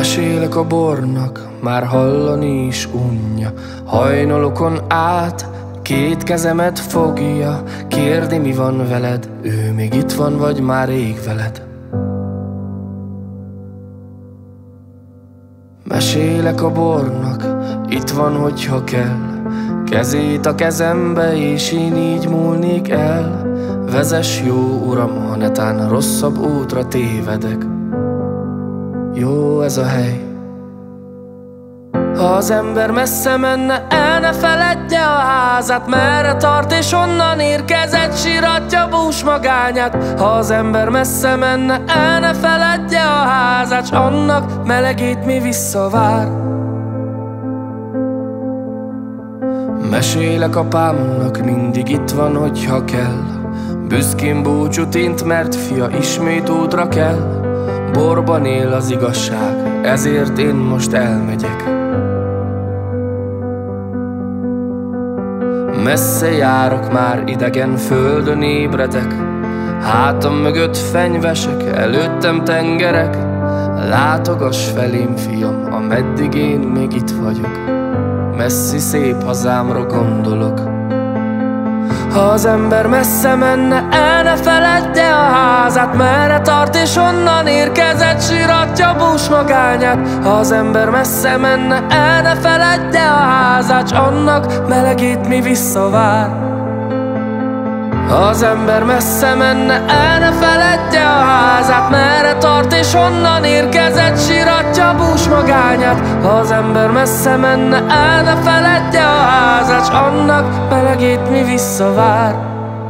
Mesélek a bornak, már hallani is unja. Hajnalokon át két kezemet fogja, kérdi, mi van veled, ő még itt van, vagy már rég veled. Mesélek a bornak, itt van, hogyha kell, kezét a kezembe, és én így múlnék el. Vezess, jó uram, ha netán rosszabb útra tévedek. Jó ez a hely. Ha az ember messze menne, el ne feledje a házát, merre tart és onnan érkezett, síratja bús magányát. Ha az ember messze menne, el ne feledje a házát, s annak melegét mi visszavár. Mesélek apámnak, mindig itt van, hogyha kell, büszkén búcsút int, mert fia ismét útra kell. Borban él az igazság, ezért én most elmegyek. Messze járok, már idegen földön ébredek, hátam mögött fenyvesek, előttem tengerek. Látogass felém, fiam, ameddig én még itt vagyok, messzi szép hazámra gondolok. Ha az ember messze menne, el ne feledje a házát, merre tart és onnan érkezett, síratja bús magányát. Ha az ember messze menne, el ne feledje a házát, s annak melegét mi visszavár. Ha az ember messze menne, el ne feledje a házát, merre tart és onnan érkezett, síratja bús magányát. Ha az ember messze menne, el ne feledje a házát, s annak melegét mi visszavár.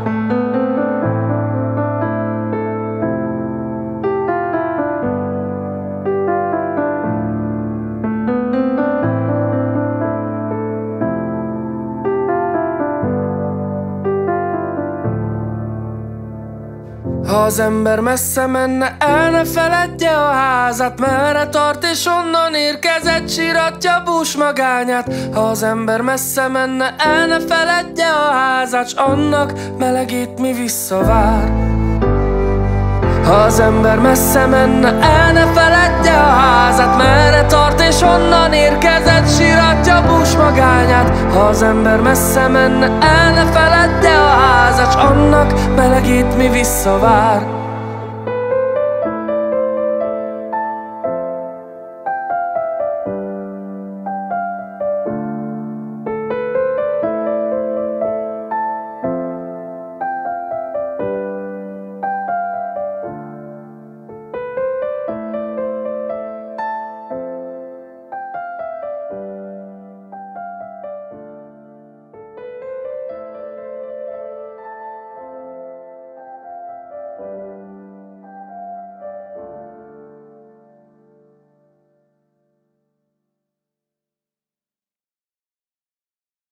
Ha az ember messze menne, el ne feledje a házát, merre tart és onnan érkezett, síratja bús magányát. Ha az ember messze menne, el ne feledje a házát, s annak melegét mi visszavár. Ha az ember messze menne, el ne feledje a házát, merre tart és onnan érkezett, síratja bús magányát. Ha az ember messze menne, el ne feledje a házat, s annak melegét mi visszavár.